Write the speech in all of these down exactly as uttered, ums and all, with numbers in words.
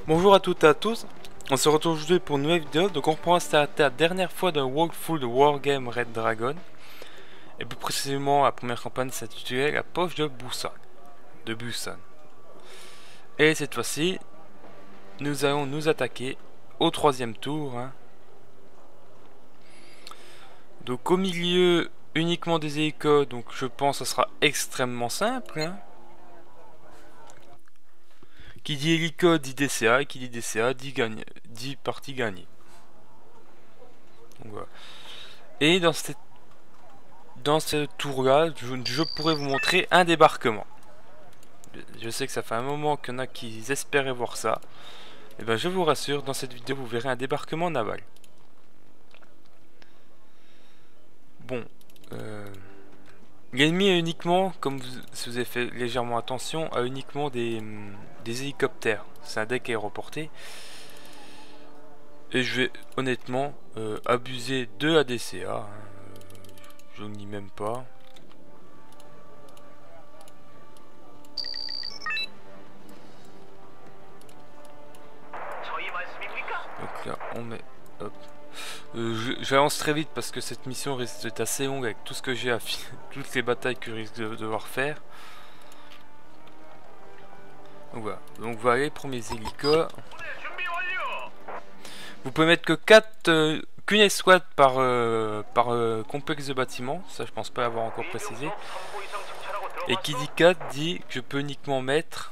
Bonjour à toutes et à tous, on se retrouve aujourd'hui pour une nouvelle vidéo. Donc on reprend la dernière fois d'un walkthrough de Wargame Red Dragon. Et plus précisément la première campagne s'intitulait La Poche de Busan. De Busan. Et cette fois-ci, nous allons nous attaquer au troisième tour. Hein. Donc au milieu uniquement des hélicos, donc je pense que ce sera extrêmement simple. Hein. Qui dit hélico dit D C A, et qui dit D C A dit, gagne, dit partie gagnée. Donc, voilà. Et dans cette dans ce tour là, je, je pourrais vous montrer un débarquement. Je sais que ça fait un moment qu'il y en a qui espéraient voir ça. Et ben je vous rassure, dans cette vidéo vous verrez un débarquement naval. Bon, euh, l'ennemi a uniquement, comme vous, si vous avez fait légèrement attention, a uniquement des, des hélicoptères. C'est un deck aéroporté. Et je vais honnêtement euh, abuser de A D C A. Hein. Je n'y même pas. Donc là on met hop. Euh, J'avance très vite parce que cette mission risque d'être assez longue avec tout ce que j'ai à toutes les batailles que je risque de devoir faire. Donc voilà. Donc voilà les premiers hélicos. Vous pouvez mettre que quatre euh, qu'une escouade par, euh, par euh, complexe de bâtiment. Ça je pense pas l'avoir encore précisé. Et qui dit quatre dit que je peux uniquement mettre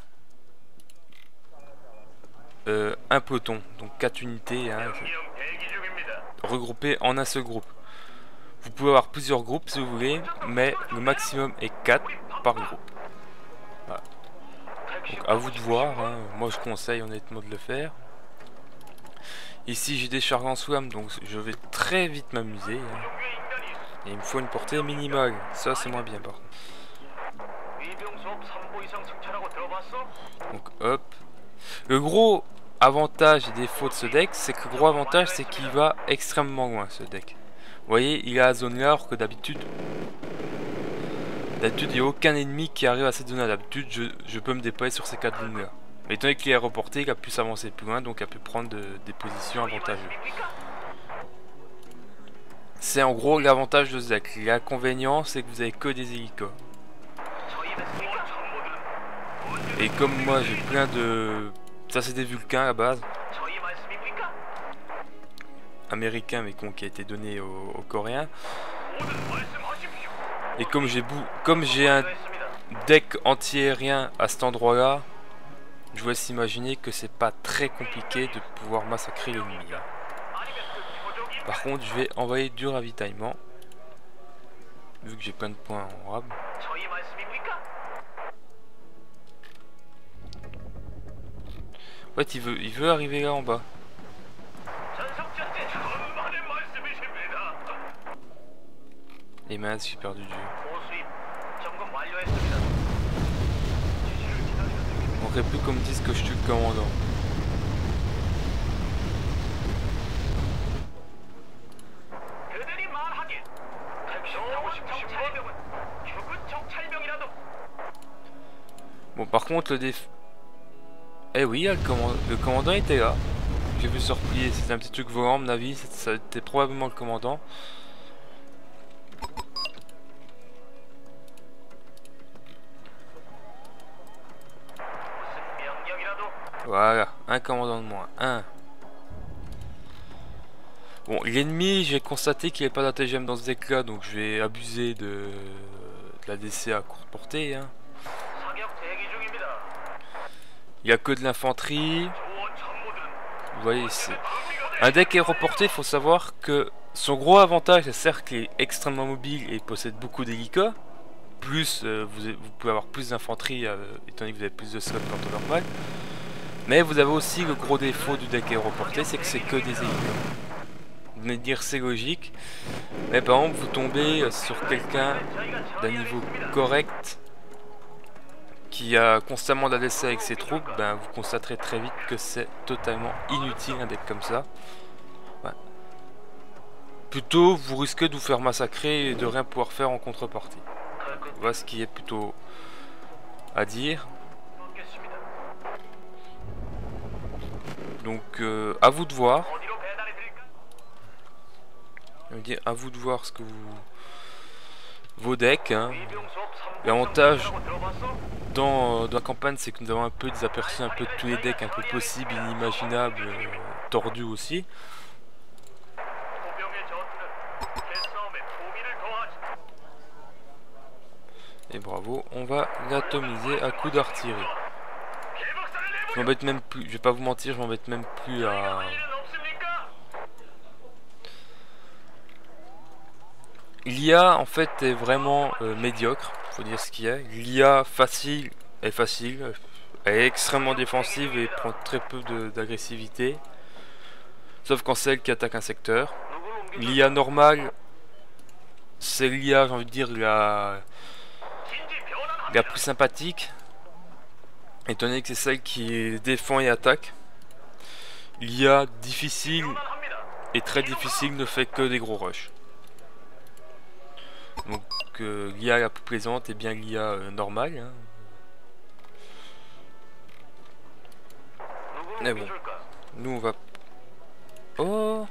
euh, un peloton. Donc quatre unités hein, regroupées en un seul groupe. Vous pouvez avoir plusieurs groupes si vous voulez. Mais le maximum est quatre par groupe. Voilà. Donc à vous de voir. Hein. Moi je conseille honnêtement de le faire. Ici j'ai des charges en swam, donc je vais très vite m'amuser. Hein. Et il me faut une portée minimale, ça c'est moins bien par contre. Donc hop. Le gros avantage et défaut de ce deck, c'est que le gros avantage c'est qu'il va extrêmement loin ce deck. Vous voyez, il est à la zone là, alors que d'habitude... D'habitude il n'y a aucun ennemi qui arrive à cette zone là. D'habitude je, je peux me déployer sur ces quatre lignes là. Mais étant donné qu'il est reporté, il a pu s'avancer plus loin, donc il a pu prendre de, des positions avantageuses. C'est en gros l'avantage de ce deck. L'inconvénient, c'est que vous avez que des hélicos. Et comme moi j'ai plein de... Ça c'est des Vulcains à la base. Américains mais qui a été donné aux, aux Coréens. Et comme j'ai comme j'ai un deck anti-aérien à cet endroit là, je vous laisse imaginer que c'est pas très compliqué de pouvoir massacrer l'ennemi. Par contre, je vais envoyer du ravitaillement. Vu que j'ai plein de points en rab. En fait, il veut, il veut arriver là en bas. Et mince, j'ai perdu du jeu. Il ne plus qu'on me dise que je tue le commandant. Bon, par contre, le déf... Eh oui, le, command... le commandant était là. J'ai vu se replier. C'était un petit truc volant, à mon avis. Ça était probablement le commandant. Voilà, un commandant de moins, un. Bon, l'ennemi, j'ai constaté qu'il n'y avait pas d'A T G M dans ce deck là, donc je vais abuser de, de la D C à courte portée. Hein. Il n'y a que de l'infanterie. Vous voyez, c'est un deck aéroporté, il faut savoir que son gros avantage, c'est certes qu'il est extrêmement mobile et il possède beaucoup d'hélicos. Plus, euh, vous, vous pouvez avoir plus d'infanterie, euh, étant donné que vous avez plus de slots qu'en temps normal. Mais vous avez aussi le gros défaut du deck aéroporté, c'est que c'est que des hélicos. Vous venez de dire c'est logique, mais par exemple vous tombez sur quelqu'un d'un niveau correct qui a constamment de la D C avec ses troupes, ben vous constaterez très vite que c'est totalement inutile un deck comme ça. Ouais. Plutôt vous risquez de vous faire massacrer et de rien pouvoir faire en contrepartie. Voilà ce qui est plutôt à dire. Donc euh, à vous de voir. Dire à vous de voir ce que vous vos decks. Hein. L'avantage dans, dans la campagne, c'est que nous avons un peu des aperçus un peu de tous les decks un peu possibles, inimaginables, euh, tordus aussi. Et bravo, on va l'atomiser à coup d'artillerie. Je m'embête même plus, je vais pas vous mentir, je m'embête même plus à... L'I A en fait est vraiment euh, médiocre, faut dire ce qu'il y a. L'I A facile est facile, elle est extrêmement défensive et prend très peu d'agressivité. Sauf quand c'est elle qui attaque un secteur. L'I A normale, c'est l'I A, j'ai envie de dire, la, la plus sympathique. Étant donné que c'est celle qui défend et attaque. L'I A difficile et très difficile ne fait que des gros rushs. Donc euh, l'I A la plus plaisante est bien l'I A euh, normale. Hein. Mais bon, nous on va... Oh!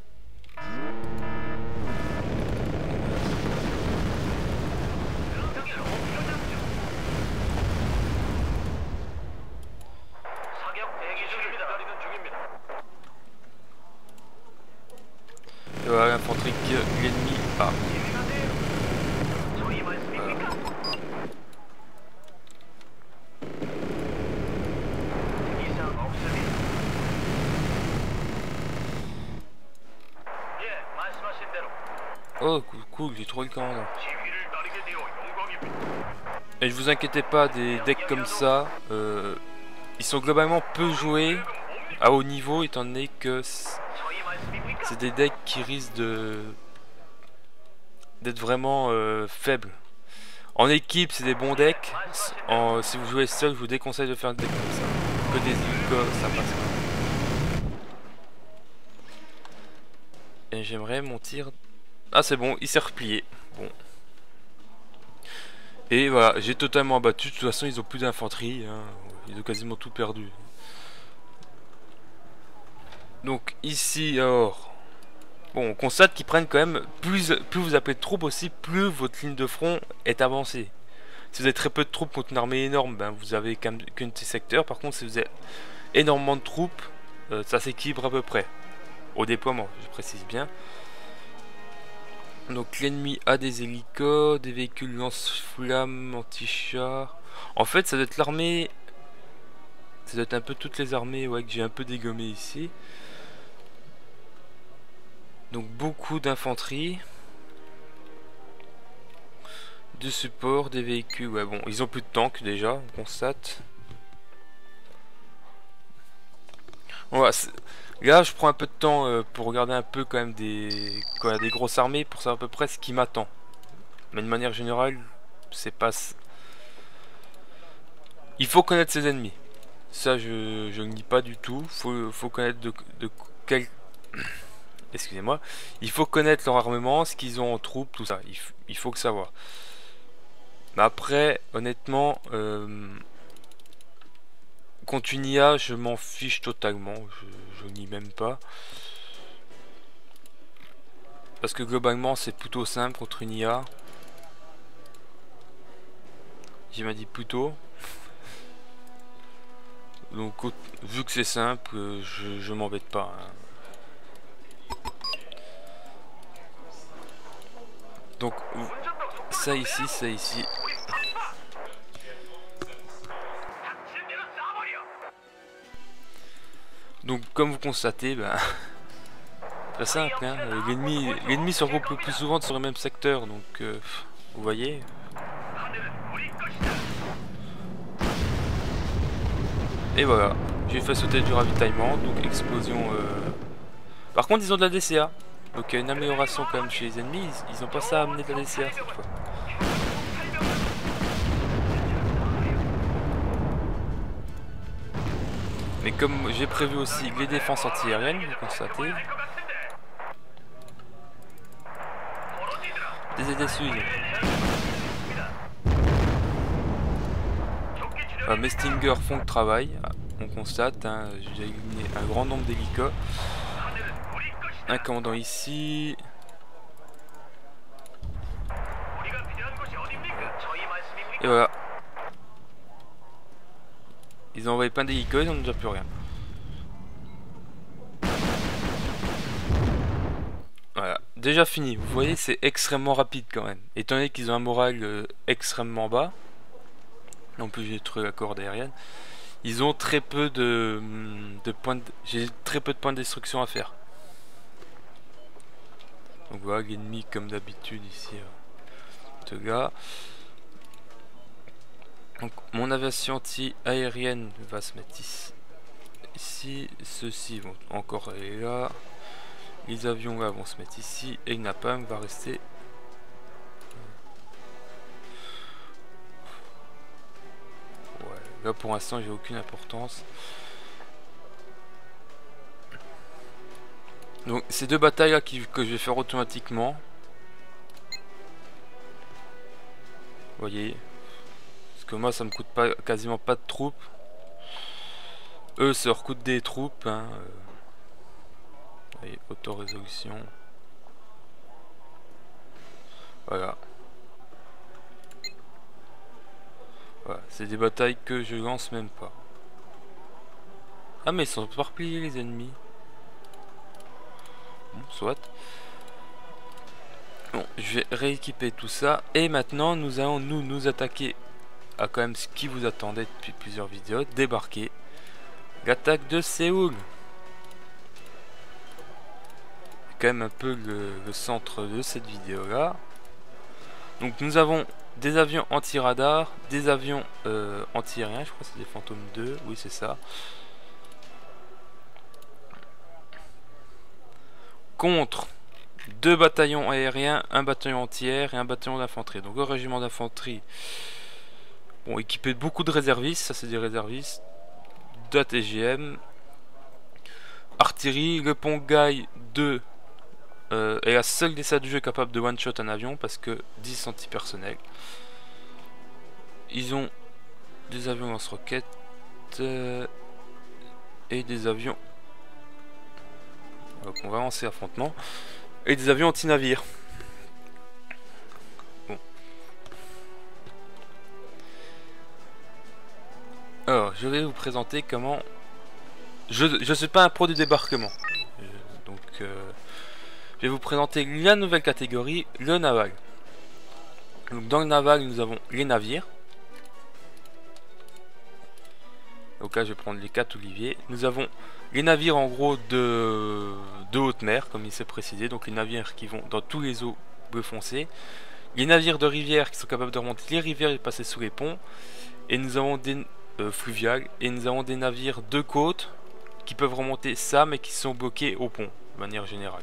Et voilà l'infanterie que l'ennemi a. Oh cool, cool, j'ai trouvé le commandant. Et je vous inquiétez pas, des decks comme ça, euh, ils sont globalement peu joués à haut niveau, étant donné que c'est des decks qui risquent de d'être vraiment euh, faibles. En équipe, c'est des bons decks. En, si vous jouez seul, je vous déconseille de faire un deck comme ça. Que des hélicos, ça passe pas. Et j'aimerais mon tir. Ah c'est bon, il s'est replié. Bon. Et voilà, j'ai totalement abattu. De toute façon, ils ont plus d'infanterie. Hein. Ils ont quasiment tout perdu. Donc ici, alors... Bon, on constate qu'ils prennent quand même... Plus, plus vous appelez de troupes aussi, plus votre ligne de front est avancée. Si vous avez très peu de troupes contre une armée énorme, ben vous avez qu'un petit secteur. Par contre, si vous avez énormément de troupes, euh, ça s'équilibre à peu près. Au déploiement, je précise bien. Donc l'ennemi a des hélicos, des véhicules lance-flammes, anti-chars. En fait, ça doit être l'armée... Ça doit être un peu toutes les armées ouais, que j'ai un peu dégommé ici. Donc beaucoup d'infanterie. Du support, des véhicules. Ouais bon, ils ont plus de tanks déjà, on constate. Voilà, là je prends un peu de temps euh, pour regarder un peu quand même des, quand il y a des grosses armées pour savoir à peu près ce qui m'attend. Mais de manière générale, c'est pas... Il faut connaître ses ennemis. Ça je, je ne dis pas du tout. Faut, faut connaître de, de quel... Excusez-moi. Il faut connaître leur armement, ce qu'ils ont en troupes, tout ça. Il, il faut que savoir. Mais après, honnêtement... Euh, contre une I A, je m'en fiche totalement, je, je n'y même pas. Parce que globalement, c'est plutôt simple contre une I A. J'ai m'a dit plutôt. Donc, vu que c'est simple, je, je m'embête pas. Hein. Donc, ça ici, ça ici. Donc comme vous constatez, ben, très simple, hein, l'ennemi l'ennemi se regroupe le plus souvent sur le même secteur, donc euh, vous voyez. Et voilà, j'ai fait sauter du ravitaillement, donc explosion. Euh... Par contre ils ont de la D C A, donc il y a une amélioration quand même chez les ennemis, ils, ils ont pas ça à amener de la D C A cette fois. Mais comme j'ai prévu aussi les défenses anti-aériennes, vous constatez. Des aides sud. Euh, mes Stingers font le travail. on constate, hein, j'ai éliminé un grand nombre d'hélicos. Un commandant ici. Et voilà. Ils ont envoyé plein d'hélicos, ils n'ont déjà plus rien. Voilà, déjà fini. Vous voyez, c'est extrêmement rapide quand même. Étant donné qu'ils ont un moral euh, extrêmement bas. En plus, j'ai trouvé la corde aérienne. Ils ont très peu de, de points. De, j'ai très peu de points de destruction à faire. Donc voilà, l'ennemi comme d'habitude ici. Euh, de gars. Donc mon aviation anti-aérienne va se mettre ici. Ici, ceux-ci vont encore aller là. Les avions là vont se mettre ici. Et le napalm va rester. Ouais, là pour l'instant j'ai aucune importance. Donc ces deux batailles là qui, que je vais faire automatiquement. Vous voyez. Parce que moi ça me coûte pas quasiment pas de troupes. Eux ça leur coûte des troupes. Hein. Vous voyez, auto-résolution. Voilà. Voilà, c'est des batailles que je lance même pas. Ah mais ils sont pas repliés les ennemis. Bon, soit. Bon, je vais rééquiper tout ça. Et maintenant, nous allons nous nous attaquer à quand même ce qui vous attendait depuis plusieurs vidéos. Débarquer. L'attaque de Séoul. C'est quand même un peu le, le centre de cette vidéo là. Donc nous avons des avions anti-radar, des avions euh, anti-aériens. Je crois que c'est des Phantom deux. Oui, c'est ça. Contre deux bataillons aériens, un bataillon anti-air et un bataillon d'infanterie. Donc le régiment d'infanterie, bon, équipé de beaucoup de réservistes, ça c'est des réservistes, d'A T G M, artillerie, le Pongai deux euh, est la seule des salles du jeu capable de one-shot un avion parce que dix anti-personnel. Ils ont des avions lance-roquettes euh, et des avions. Donc on va lancer l'affrontement. Et des avions anti-navires. Bon. Alors, je vais vous présenter comment... Je ne suis pas un pro du débarquement. Euh, donc, euh, je vais vous présenter la nouvelle catégorie, le naval. Donc, dans le naval, nous avons les navires. Donc là, je vais prendre les quatre Olivier. Nous avons les navires en gros de, de haute mer, comme il s'est précisé. Donc les navires qui vont dans tous les eaux bleu foncé. Les navires de rivière qui sont capables de remonter les rivières et de passer sous les ponts. Et nous avons des euh, fluviales. Et nous avons des navires de côte qui peuvent remonter ça, mais qui sont bloqués au pont, de manière générale.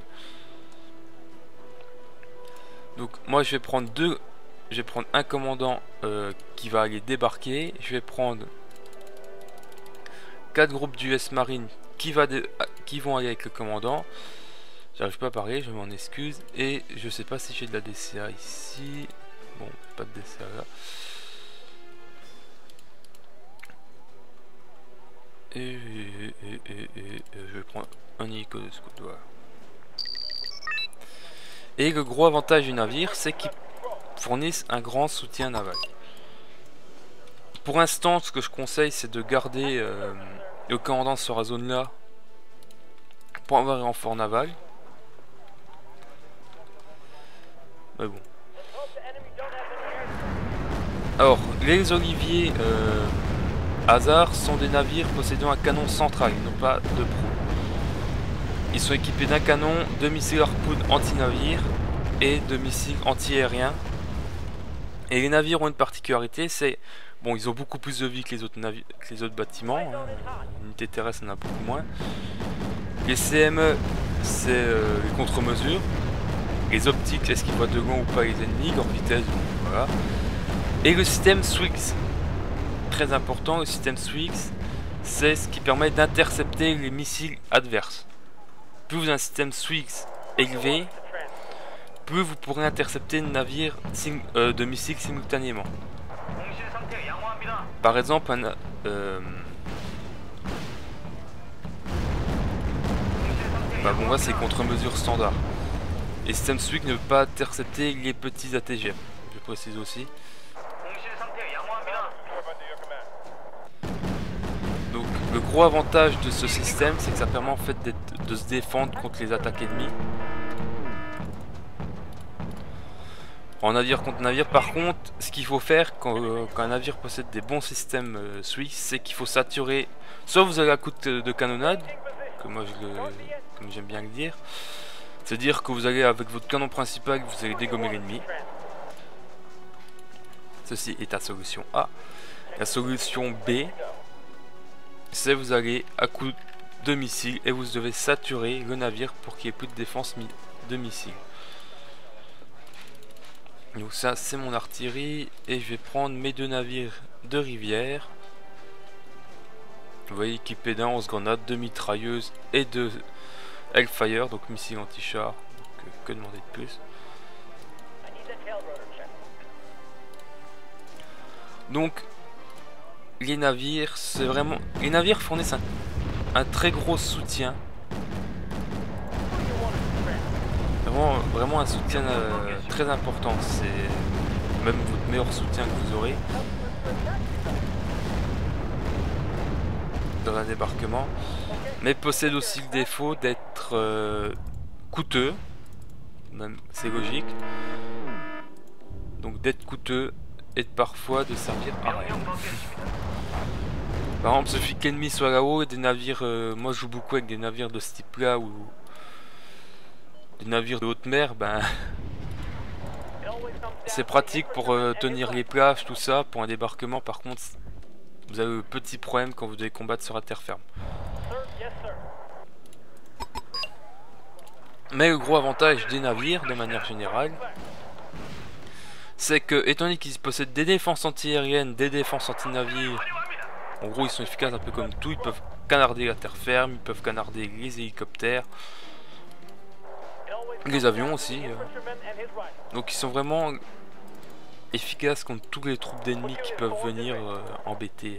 Donc moi, je vais prendre deux. Je vais prendre un commandant euh, qui va aller débarquer. Je vais prendre quatre groupes d'U S Marine qui, va de, qui vont aller avec le commandant. J'arrive pas à parler, je m'en excuse. Et je sais pas si j'ai de la D C A ici. Bon, pas de D C A là. Et, et, et, et, et je vais prendre un hélico de scout. Voilà. Et le gros avantage du navire, c'est qu'ils fournissent un grand soutien naval. Pour l'instant, ce que je conseille, c'est de garder euh, le commandant sur la zone là pour avoir un renfort naval. Mais bon. Alors, les Olivier euh, Hazard sont des navires possédant un canon central, ils n'ont pas de proue. Ils sont équipés d'un canon, de missiles harpoon anti-navire et de missiles anti-aériens. Et les navires ont une particularité, c'est... Bon, ils ont beaucoup plus de vie que les autres, que les autres bâtiments. Hein. L'unité terrestre en a beaucoup moins. Les C M E, c'est euh, les contre-mesures. Les optiques, est-ce qu'ils voient de loin ou pas les ennemis, leur vitesse, voilà. Et le système S W I X. Très important, le système S W I X, c'est ce qui permet d'intercepter les missiles adverses. Plus vous avez un système S W I X élevé, plus vous pourrez intercepter le navire euh, de missiles simultanément. Par exemple, un, euh, Bah bon là c'est contre-mesure standard. Et système Swig ne peut pas intercepter les petits A T G M. Je précise aussi. Donc le gros avantage de ce système, c'est que ça permet en fait de se défendre contre les attaques ennemies. En navire contre navire, par contre, ce qu'il faut faire quand, euh, quand un navire possède des bons systèmes euh, Swig, c'est qu'il faut saturer. Soit vous avez un coup de, de canonnade, que moi je le, comme j'aime bien le dire. C'est-à-dire que vous allez avec votre canon principal, vous allez dégommer l'ennemi. Ceci est la solution A. La solution B, c'est vous allez à coup de missile et vous devez saturer le navire pour qu'il n'y ait plus de défense de missiles. Donc ça c'est mon artillerie et je vais prendre mes deux navires de rivière. Vous voyez équipés d'un lance-grenade, de mitrailleuses et de Hellfire, donc missile anti-char. Que, que demander de plus? Donc les navires, c'est vraiment. Les navires fournissent un, un très gros soutien. Vraiment, vraiment un soutien euh, très important. C'est même votre meilleur soutien que vous aurez dans un débarquement. Mais possède aussi le défaut d'être euh, coûteux. Même c'est logique. Donc d'être coûteux et de parfois de servir à rien. Par exemple, suffit que l'ennemi soit là-haut et des navires. Euh, moi je joue beaucoup avec des navires de ce type là ou des navires de haute mer, ben c'est pratique pour euh, tenir les plages, tout ça, pour un débarquement. Par contre, vous avez un petit problème quand vous devez combattre sur la terre ferme. Mais le gros avantage des navires, de manière générale, c'est que, étant donné qu'ils possèdent des défenses anti-aériennes, des défenses anti-navires, en gros ils sont efficaces un peu comme tout, ils peuvent canarder la terre ferme, ils peuvent canarder les hélicoptères, les avions aussi. Euh. Donc ils sont vraiment efficaces contre toutes les troupes d'ennemis qui peuvent venir euh, embêter.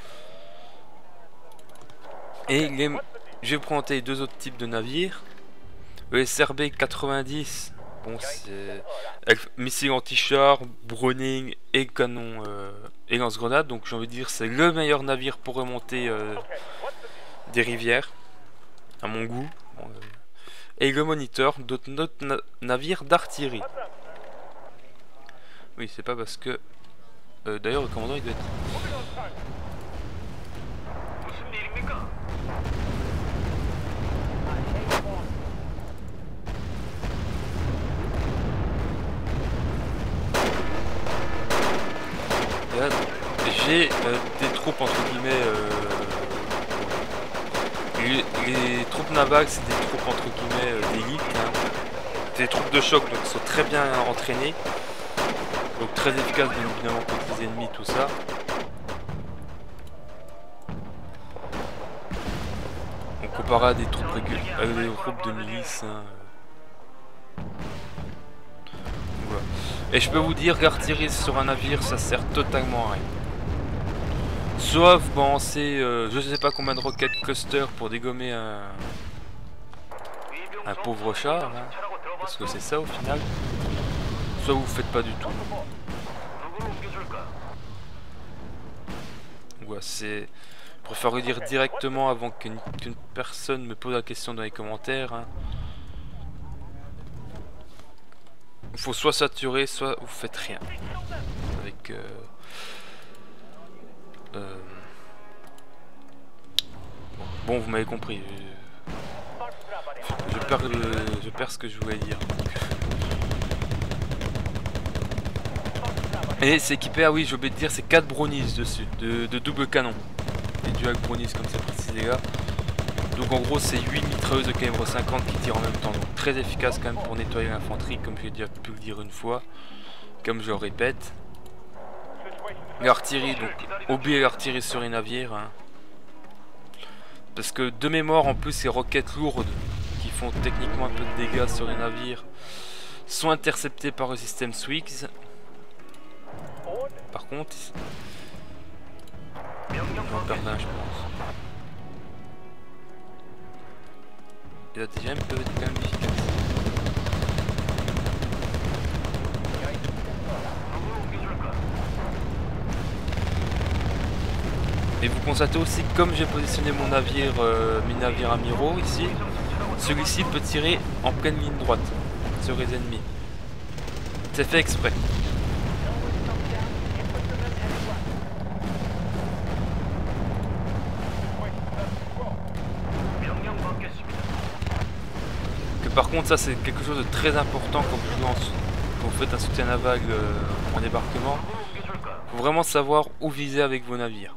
Et les... je vais présenter deux autres types de navires. Le S R B quatre-vingt-dix, bon c'est missile anti-char, Browning et canon euh, et lance-grenade. Donc j'ai envie de dire c'est le meilleur navire pour remonter euh, des rivières, à mon goût. Bon, euh, et le moniteur, d'autres na navires d'artillerie. Oui, c'est pas parce que... Euh, D'ailleurs, le commandant, il doit être... J'ai euh, des troupes, entre guillemets... Euh... Les, les troupes navales, c'est des troupes entre guillemets euh, d'élite, hein. Des troupes de choc, donc sont très bien entraînées, donc très efficaces bien évidemment contre les ennemis, tout ça. On compare à des troupes régulières, à des troupes de milices. Hein. Voilà. Et je peux vous dire qu'artillerie sur un navire, ça sert totalement à rien. Soit vous balancez euh, je sais pas combien de roquettes cluster pour dégommer un, un pauvre char, hein, parce que c'est ça au final. Soit vous faites pas du tout. Ouais, c'est... Je préfère le dire directement avant qu'une qu'une personne me pose la question dans les commentaires. Hein. Il faut soit saturer, soit vous faites rien. Avec... Euh... Euh... Bon, vous m'avez compris. Je... Je, perds le... je perds ce que je voulais dire. Et c'est équipé, ah oui, j'ai oublié de dire, c'est quatre brownies dessus, de, de double canon. Et dual brownies comme c'est précisé là. Donc en gros, c'est huit mitrailleuses de calibre cinquante qui tirent en même temps. Donc très efficace quand même pour nettoyer l'infanterie, comme j'ai déjà pu le dire une fois. Comme je le répète. L'artillerie, donc oubliez l'artillerie sur les navires. Hein. Parce que de mémoire, en plus, ces roquettes lourdes qui font techniquement un peu de dégâts sur les navires sont interceptées par le système Swigs. Par contre, on va en perdre un, je pense. les A T G M peuvent être quand même efficaces. Et vous constatez aussi que comme j'ai positionné mon navire, euh, mes navires amiraux ici, celui-ci peut tirer en pleine ligne droite sur les ennemis. C'est fait exprès. Que par contre ça c'est quelque chose de très important quand vous, lance, quand vous faites un soutien naval euh, en débarquement. Il faut vraiment savoir où viser avec vos navires.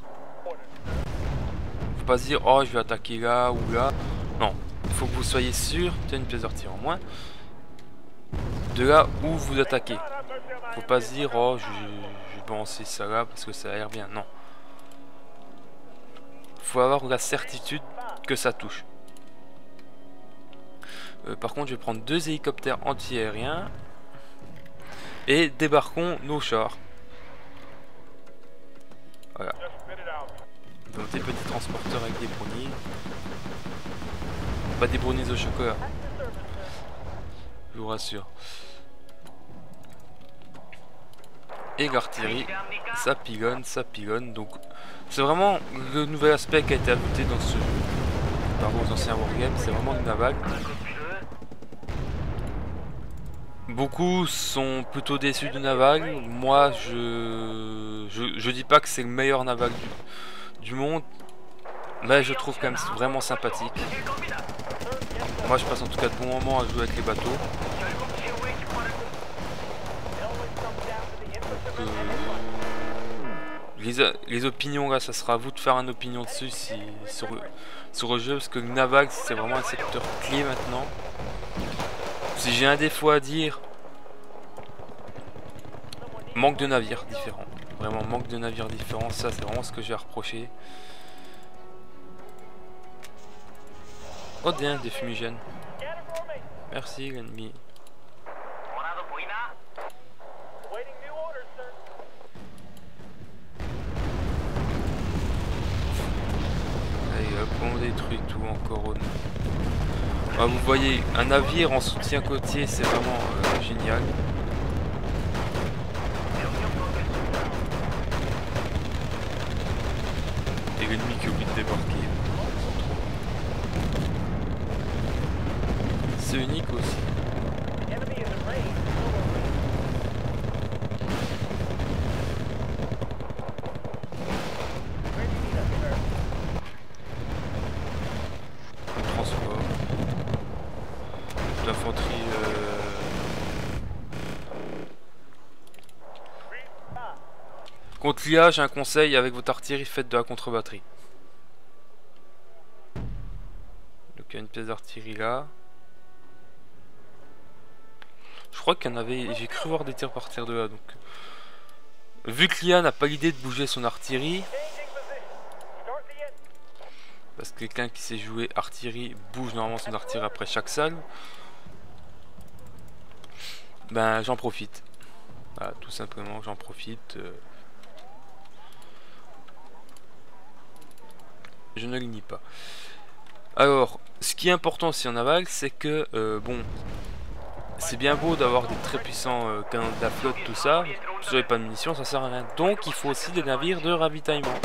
Faut pas se dire oh je vais attaquer là ou là. Non, il faut que vous soyez sûr, tiens une pièce d'artillerie en moins, de là où vous attaquez. Faut pas se dire oh je, je vais penser ça là parce que ça a l'air bien. Non. Faut avoir la certitude que ça touche. Euh, par contre je vais prendre deux hélicoptères anti-aériens et débarquons nos chars. Voilà. Donc des petits transporteurs avec des brownies. Pas des brownies au chocolat. Je vous rassure. Et l'artillerie, ça pigonne, ça pigonne. Donc c'est vraiment le nouvel aspect qui a été ajouté dans ce jeu. Par rapport aux anciens wargames, c'est vraiment le naval. Beaucoup sont plutôt déçus du naval. Moi, je, je, je dis pas que c'est le meilleur naval du, du monde, mais je trouve quand même vraiment sympathique. Moi, je passe en tout cas de bons moments à jouer avec les bateaux. Donc, euh, les, les opinions là, ça sera à vous de faire une opinion dessus si, sur, sur le jeu, parce que le naval c'est vraiment un secteur clé maintenant. Si j'ai un défaut à dire, manque de navires différents. Vraiment manque de navires différents, ça c'est vraiment ce que j'ai à reprocher. Oh bien, des fumigènes. Merci l'ennemi. Allez hop, on détruit tout encore au nom. Ah, vous voyez, un navire en soutien côtier, c'est vraiment euh, génial. Et l'ennemi qui oublie de débarquer. C'est unique aussi. Transport. L'infanterie. Euh... Contre l'I A, j'ai un conseil, avec votre artillerie, faites de la contre-batterie. Donc il y a une pièce d'artillerie là. Je crois qu'il y en avait, j'ai cru voir des tirs partir de là. Donc, vu que l'I A n'a pas l'idée de bouger son artillerie, parce que quelqu'un qui sait jouer artillerie bouge normalement son artillerie après chaque salve, ben j'en profite. Voilà, tout simplement, j'en profite. Euh... Je ne le nie pas. Alors, ce qui est important aussi en aval, c'est que, euh, bon, c'est bien beau d'avoir des très puissants euh, canons de la flotte, tout ça. Si vous n'avez pas de munitions, ça sert à rien. Donc, il faut aussi des navires de ravitaillement.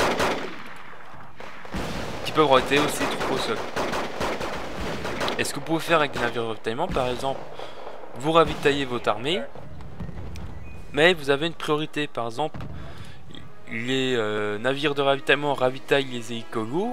Qui peuvent arrêter aussi trop au sol. Et ce que vous pouvez faire avec des navires de ravitaillement, par exemple, vous ravitaillez votre armée, mais vous avez une priorité. Par exemple, les euh, navires de ravitaillement ravitaillent les hélicos lourds,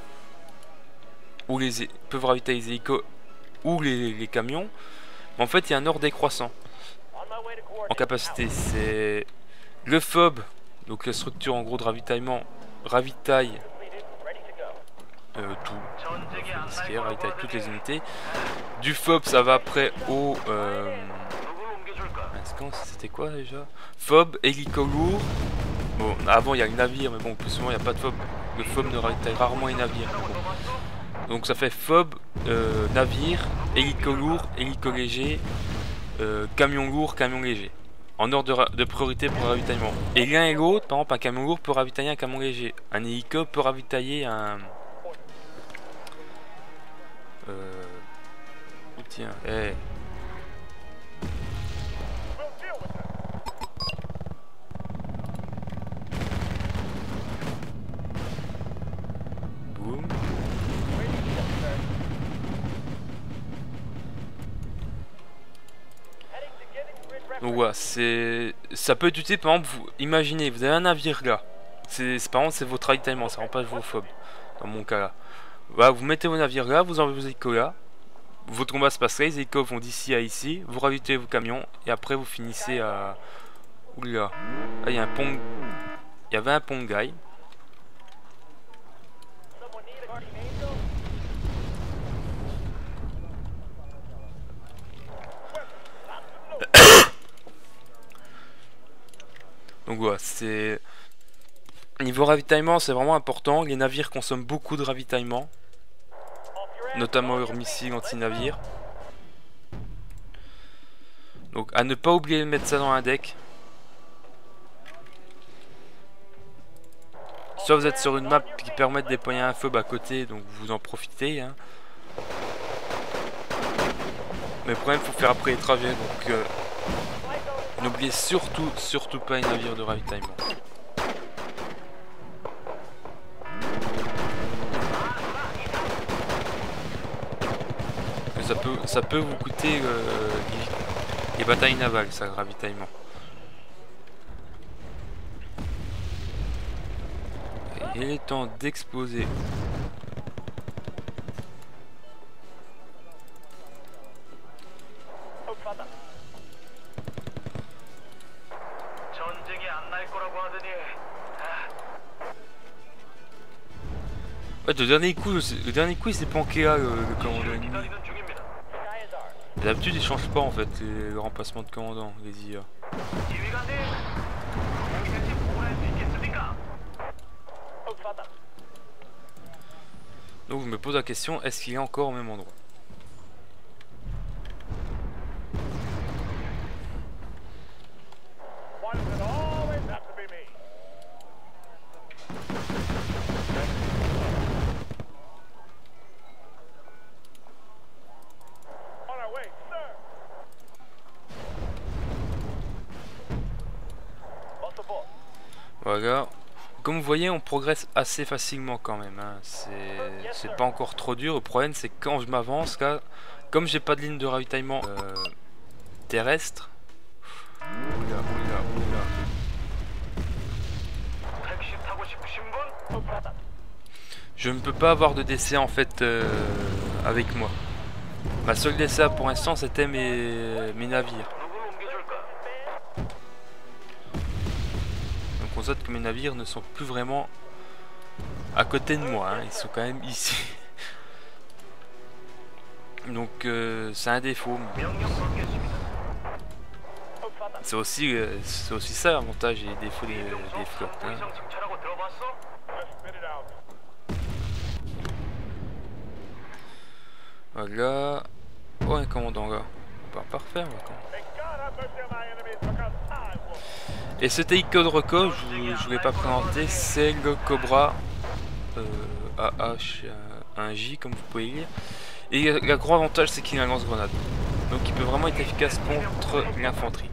ou les peuvent ravitailler les hélicos ou les, les camions. Mais en fait, il y a un ordre décroissant en capacité. C'est le F O B, donc la structure en gros de ravitaillement, ravitaille euh, tout, ce qui est ravitaille toutes les unités. Du F O B, ça va après au euh, c'était quoi déjà? F O B, hélico lourd. Bon, avant il y a le navire, mais bon, plus souvent il n'y a pas de F O B. Le F O B ne ravitaille rarement les navires. Bon. Donc ça fait F O B, euh, navire, hélico lourd, hélico léger, euh, camion lourd, camion léger. En ordre de, de priorité pour le ravitaillement. Et l'un et l'autre, par exemple, un camion lourd peut ravitailler un camion léger. Un hélico peut ravitailler un... Euh, Tiens, eh. Boum. Donc voilà, c'est, ça peut être utile. Par exemple, vous imaginez, vous avez un navire là. C'est, par exemple, c'est votre ravitaillement, ça rend pas vos phobes. Dans mon cas là, voilà, vous mettez vos navires là, vous enlevez vos hélicos là. Votre combat se passe là, les hélicos vont d'ici à ici. Vous ravitez vos camions et après vous finissez à. Oula, ah, il y a un pont. Il y avait un pont guy. Donc voilà, c'est... Niveau ravitaillement, c'est vraiment important. Les navires consomment beaucoup de ravitaillement. Notamment leurs missiles anti-navires. Donc à ne pas oublier de mettre ça dans un deck. Soit vous êtes sur une map qui permet de déployer un phobe à côté, donc vous en profitez. Hein. Mais le problème, il faut faire après les trajets, donc euh, n'oubliez surtout, surtout pas les navires de ravitaillement. Que ça peut, ça peut vous coûter euh, les, les batailles navales, ça, le ravitaillement. Et il est temps d'exploser. Ouais, le dernier coup, le dernier coup il s'est planqué là, le, le commandant ennemi. D'habitude il change pas en fait les, le remplacement de commandant, les I A. Donc je me pose la question, est-ce qu'il est encore au même endroit? Voilà, comme vous voyez on progresse assez facilement quand même, hein. C'est pas encore trop dur. Le problème c'est que quand je m'avance là, comme j'ai pas de ligne de ravitaillement euh, terrestre, oula, oula, oula. Je ne peux pas avoir de décès en fait euh, avec moi. Ma seule décès pour l'instant c'était mes, mes navires. On constate que mes navires ne sont plus vraiment à côté de moi, hein. Ils sont quand même ici. Donc euh, c'est un défaut. C'est aussi, euh, c'est aussi ça l'avantage et les défauts des, des flottes. Hein. Voilà. Oh un commandant là. Pas parfait, et ce hélico de reco, je ne voulais pas présenter, c'est le Cobra euh, A H un J comme vous pouvez lire. Et le gros avantage c'est qu'il a un lance-grenade. Donc il peut vraiment être efficace contre l'infanterie.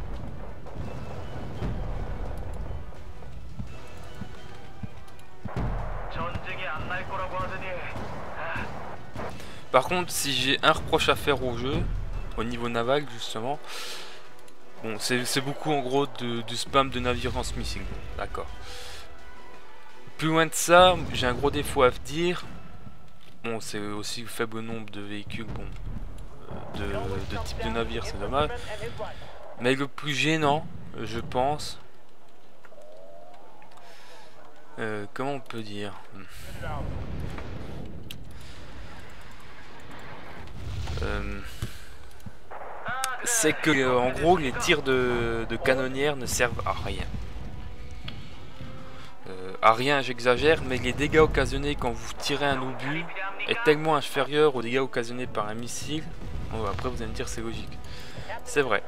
Par contre, si j'ai un reproche à faire au jeu, au niveau naval justement, bon, c'est beaucoup en gros de, de spam de navires en smithing, d'accord. Plus loin de ça, j'ai un gros défaut à dire. Bon, c'est aussi le faible nombre de véhicules, bon, de, de type de navire, c'est dommage. Mais le plus gênant, je pense, euh, comment on peut dire, euh, c'est que euh, en gros les tirs de, de canonnière ne servent à rien. Euh, à rien, j'exagère, mais les dégâts occasionnés quand vous tirez un obus est tellement inférieur aux dégâts occasionnés par un missile. Bon, après vous allez me dire c'est logique, c'est vrai.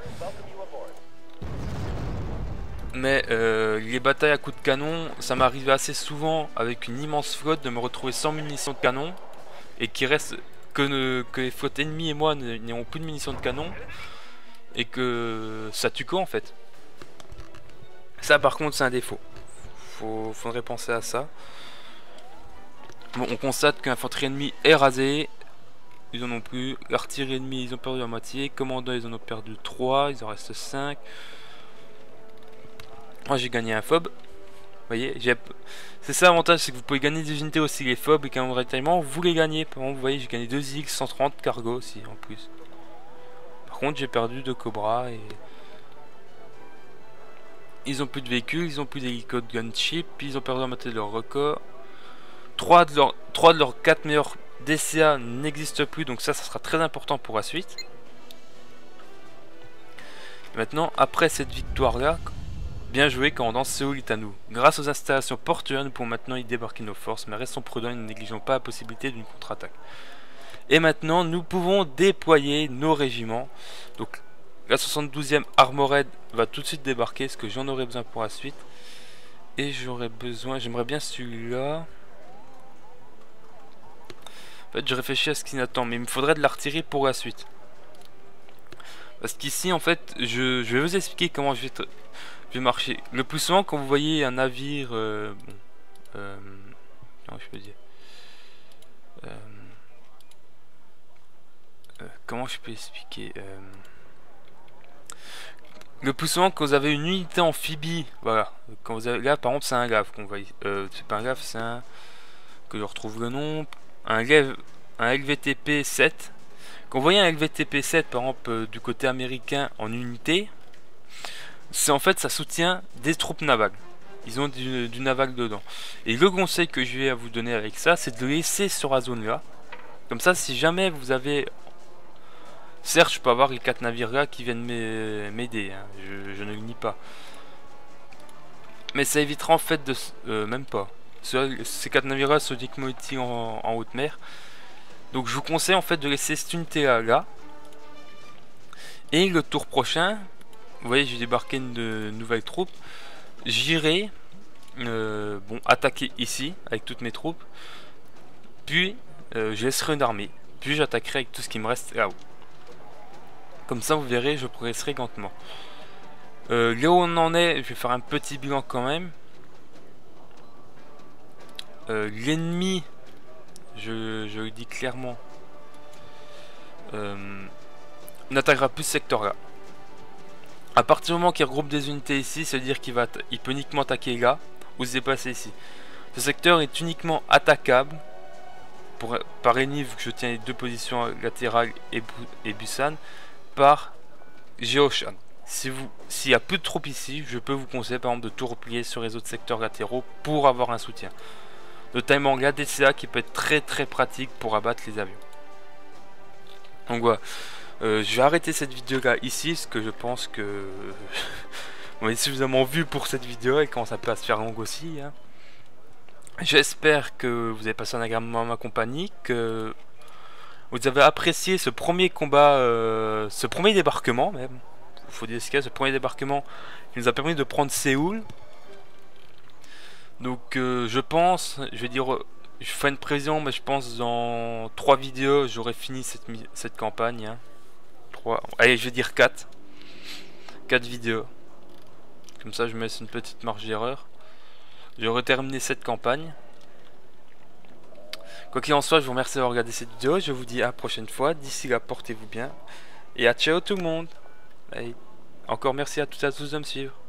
Mais euh, les batailles à coups de canon, ça m'arrivait assez souvent avec une immense flotte de me retrouver sans munitions de canon et qui reste que, ne, que les flottes ennemies et moi n'ayons plus de munitions de canon et que ça tue quoi en fait. Ça par contre c'est un défaut. Faut, faudrait penser à ça. Bon, on constate que l'infanterie ennemie est rasée. Ils en ont plus. L'artillerie ennemie ils ont perdu la moitié. Commandants ils en ont perdu trois. Il en reste cinq. Moi j'ai gagné un fob. Vous voyez, c'est ça l'avantage, c'est que vous pouvez gagner des unités aussi, les phobes, et qu'un ravitaillement, vous les gagnez. Par exemple, vous voyez, j'ai gagné deux X cent trente cargo aussi, en plus. Par contre, j'ai perdu deux Cobra et... Ils ont plus de véhicules, ils ont plus d'hélicos de gunship, puis ils ont perdu la moitié de leur record. trois de leurs trois de leurs quatre meilleurs D C A n'existent plus, donc ça, ça sera très important pour la suite. Maintenant, après cette victoire-là... Bien joué, commandant, Séoul est à nous. Grâce aux installations portuaires, nous pouvons maintenant y débarquer nos forces, mais restons prudents et ne négligeons pas la possibilité d'une contre-attaque. Et maintenant, nous pouvons déployer nos régiments. Donc, la soixante-douzième Armored va tout de suite débarquer, ce que j'en aurai besoin pour la suite. Et j'aurais besoin, j'aimerais bien celui-là. En fait, je réfléchis à ce qui m'attend, mais il me faudrait de l'artillerie pour la suite. Parce qu'ici, en fait, je, je vais vous expliquer comment je vais... Je vais marcher. Le plus souvent, quand vous voyez un navire, euh, bon, euh, comment je peux dire, euh, euh, comment je peux expliquer, euh, le plus souvent, quand vous avez une unité amphibie, voilà, quand vous avez là, par exemple, c'est un gave qu'on voit, euh, c'est pas un gave, c'est un, que je retrouve le nom, un gave, un L V T P sept. Quand vous voyez un L V T P sept, par exemple, euh, du côté américain en unité. C'est en fait ça soutient des troupes navales. Ils ont du, du naval dedans. Et le conseil que je vais à vous donner avec ça, c'est de le laisser sur la zone là. Comme ça, si jamais vous avez... Certes, je peux avoir les quatre navires là qui viennent m'aider. Hein. Je, je ne le nie pas. Mais ça évitera en fait de... Euh, même pas. Ces quatre navires là sont uniquement utiles en, en haute mer. Donc je vous conseille en fait de laisser cette unité là, là. Et le tour prochain... Vous voyez, j'ai débarqué une de nouvelles troupes. J'irai euh, bon, attaquer ici avec toutes mes troupes. Puis euh, je laisserai une armée. Puis j'attaquerai avec tout ce qui me reste là-haut. Comme ça, vous verrez, je progresserai lentement. Euh, là où on en est, je vais faire un petit bilan quand même. Euh, L'ennemi, je, je le dis clairement, euh, n'attaquera plus ce secteur-là. À partir du moment qu'il regroupe des unités ici, ça veut dire qu'il va, il peut uniquement attaquer là ou se déplacer ici. Ce secteur est uniquement attaquable pour, par ennemi, vu que je tiens les deux positions latérales et, et Busan, par Geoshan. Si vous, s'il y a plus de troupes ici, je peux vous conseiller par exemple de tout replier sur les autres secteurs latéraux pour avoir un soutien. Notamment la D C A qui peut être très très pratique pour abattre les avions. Donc voilà. Euh, je vais arrêter cette vidéo là ici parce que je pense que on est suffisamment vu pour cette vidéo et quand ça peut se faire long aussi hein. J'espère que vous avez passé un agréable moment à ma compagnie, que vous avez apprécié ce premier combat, euh, ce premier débarquement même, il faut dire ce qu'il y a, ce premier débarquement qui nous a permis de prendre Séoul. Donc euh, je pense, je vais dire, je fais une prévision, mais je pense dans trois vidéos j'aurai fini cette, cette campagne hein. trois, allez je vais dire quatre quatre vidéos, comme ça je me laisse une petite marge d'erreur. J'aurai terminé cette campagne. Quoi qu'il en soit, je vous remercie d'avoir regardé cette vidéo, je vous dis à la prochaine fois, d'ici là portez-vous bien et à ciao tout le monde. Allez. Encore merci à toutes et à tous de me suivre.